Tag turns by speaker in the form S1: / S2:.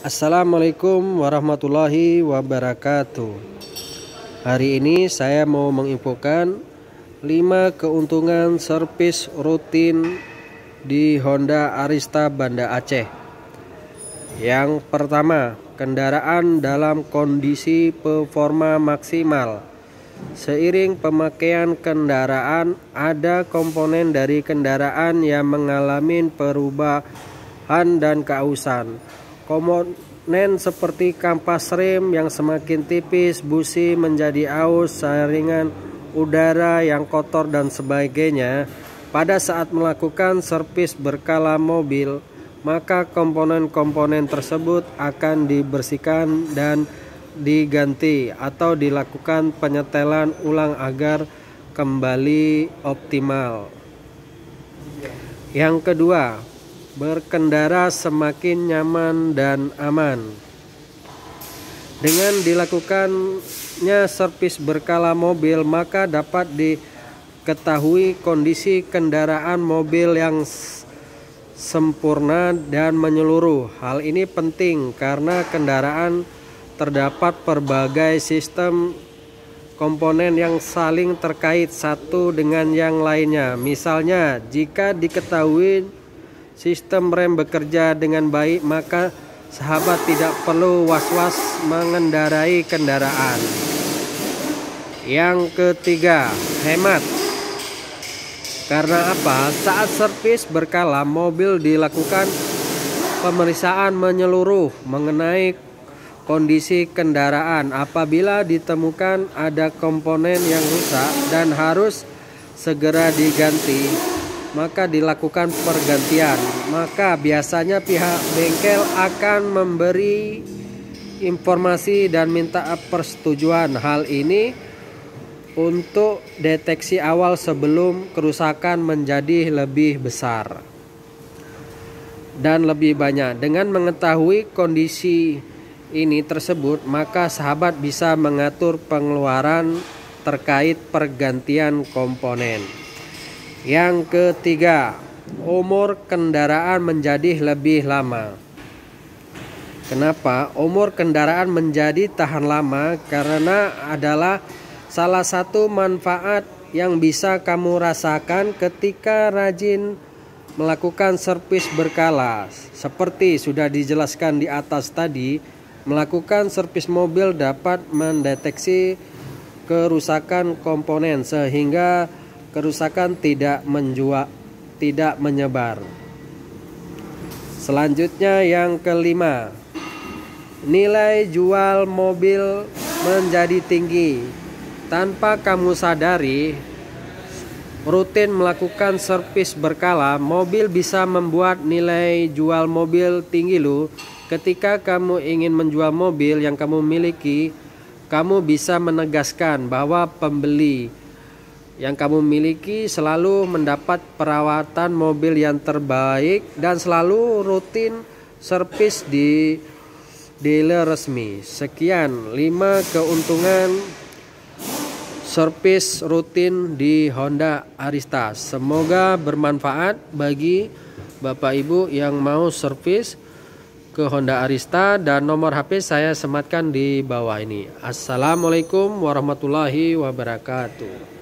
S1: Assalamualaikum warahmatullahi wabarakatuh. Hari ini saya mau menginfokan 5 keuntungan servis rutin di Honda Aristta Banda Aceh. Yang pertama, kendaraan dalam kondisi performa maksimal. Seiring pemakaian kendaraan, ada komponen dari kendaraan yang mengalami perubahan dan keausan. Komponen seperti kampas rem yang semakin tipis, busi menjadi aus, saringan udara yang kotor dan sebagainya. Pada saat melakukan servis berkala mobil, maka komponen-komponen tersebut akan dibersihkan dan diganti atau dilakukan penyetelan ulang agar kembali optimal. Yang kedua, berkendara semakin nyaman dan aman. Dengan dilakukannya servis berkala mobil, maka dapat diketahui kondisi kendaraan mobil yang sempurna dan menyeluruh. Hal ini penting karena kendaraan terdapat berbagai sistem komponen yang saling terkait satu dengan yang lainnya. Misalnya, jika diketahui sistem rem bekerja dengan baik, maka sahabat tidak perlu was-was mengendarai kendaraan. Yang ketiga, hemat. Karena apa? Saat servis berkala, mobil dilakukan pemeriksaan menyeluruh mengenai kondisi kendaraan. Apabila ditemukan ada komponen yang rusak dan harus segera diganti, maka dilakukan pergantian. Maka biasanya pihak bengkel akan memberi informasi dan minta persetujuan. Hal ini untuk deteksi awal sebelum kerusakan menjadi lebih besar dan lebih banyak. Dengan mengetahui kondisi ini tersebut, maka sahabat bisa mengatur pengeluaran terkait pergantian komponen. Yang ketiga, umur kendaraan menjadi lebih lama. Kenapa umur kendaraan menjadi tahan lama? Karena adalah salah satu manfaat yang bisa kamu rasakan ketika rajin melakukan servis berkala. Seperti sudah dijelaskan di atas tadi, melakukan servis mobil dapat mendeteksi kerusakan komponen sehingga kerusakan tidak menyebar. Selanjutnya yang kelima, nilai jual mobil menjadi tinggi. Tanpa kamu sadari, rutin melakukan servis berkala, mobil bisa membuat nilai jual mobil tinggi loh. Ketika kamu ingin menjual mobil yang kamu miliki, kamu bisa menegaskan bahwa pembeli yang kamu miliki selalu mendapat perawatan mobil yang terbaik dan selalu rutin servis di dealer resmi. Sekian 5 keuntungan servis rutin di Honda Aristta. Semoga bermanfaat bagi Bapak Ibu yang mau servis ke Honda Aristta, dan nomor HP saya sematkan di bawah ini. Assalamualaikum warahmatullahi wabarakatuh.